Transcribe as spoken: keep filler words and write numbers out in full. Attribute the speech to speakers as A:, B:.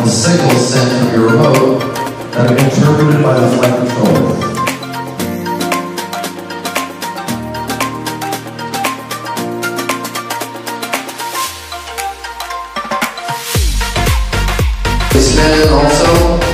A: signals sent from your remote that are interpreted by the flight controller. This man also